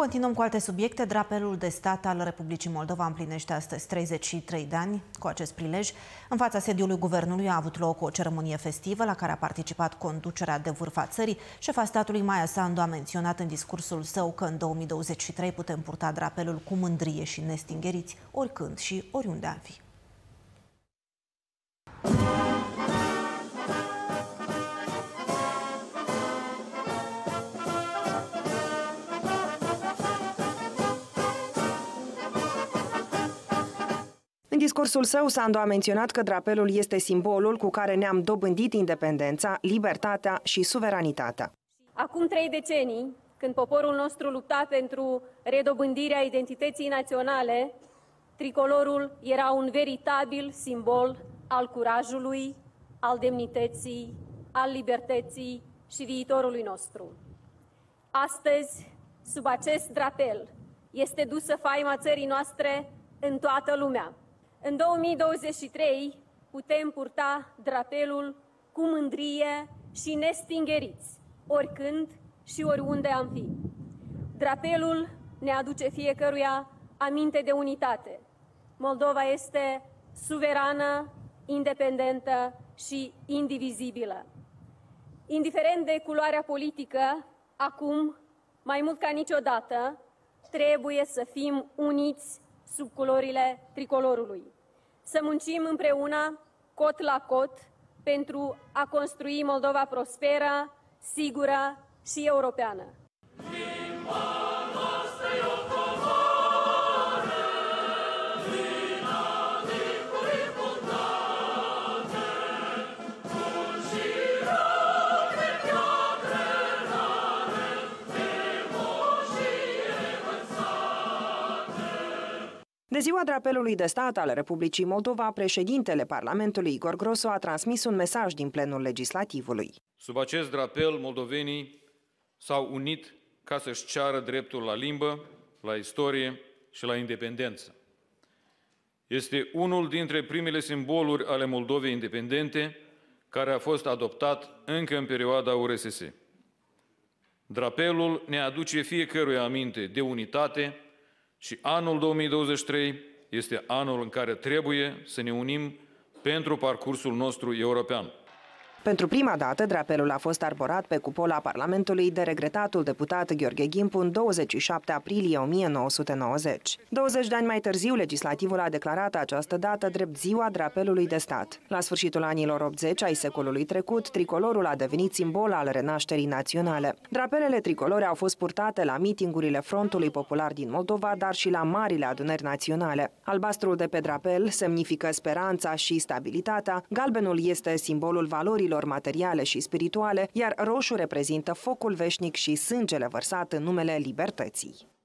Continuăm cu alte subiecte. Drapelul de stat al Republicii Moldova împlinește astăzi 33 de ani. Cu acest prilej, în fața sediului Guvernului a avut loc o ceremonie festivă la care a participat conducerea de vârf a țării. Șefa statului Maia Sandu a menționat în discursul său că în 2023 putem purta drapelul cu mândrie și nestingheriți, oricând și oriunde am fi. În discursul său, Sandu a menționat că drapelul este simbolul cu care ne-am dobândit independența, libertatea și suveranitatea. Acum 3 decenii, când poporul nostru lupta pentru redobândirea identității naționale, tricolorul era un veritabil simbol al curajului, al demnității, al libertății și viitorului nostru. Astăzi, sub acest drapel, este dusă faima țării noastre în toată lumea. În 2023 putem purta drapelul cu mândrie și nestingheriți, oricând și oriunde am fi. Drapelul ne aduce fiecăruia aminte de unitate. Moldova este suverană, independentă și indivizibilă. Indiferent de culoarea politică, acum, mai mult ca niciodată, trebuie să fim uniți sub culorile tricolorului. Să muncim împreună, cot la cot, pentru a construi Moldova prosperă, sigură și europeană. De ziua drapelului de stat al Republicii Moldova, președintele Parlamentului Igor Grosu a transmis un mesaj din plenul legislativului. Sub acest drapel, moldovenii s-au unit ca să-și ceară dreptul la limbă, la istorie și la independență. Este unul dintre primele simboluri ale Moldovei independente, care a fost adoptat încă în perioada URSS. Drapelul ne aduce fiecăruia aminte de unitate și anul 2023 este anul în care trebuie să ne unim pentru parcursul nostru european. Pentru prima dată, drapelul a fost arborat pe cupola Parlamentului de regretatul deputat Gheorghe Gimpu în 27 aprilie 1990. 20 de ani mai târziu, legislativul a declarat această dată drept ziua drapelului de stat. La sfârșitul anilor 80 ai secolului trecut, tricolorul a devenit simbol al renașterii naționale. Drapelele tricolore au fost purtate la mitingurile Frontului Popular din Moldova, dar și la marile adunări naționale. Albastrul de pe drapel semnifică speranța și stabilitatea, galbenul este simbolul valorilor materiale și spirituale, iar roșu reprezintă focul veșnic și sângele vărsat în numele libertății.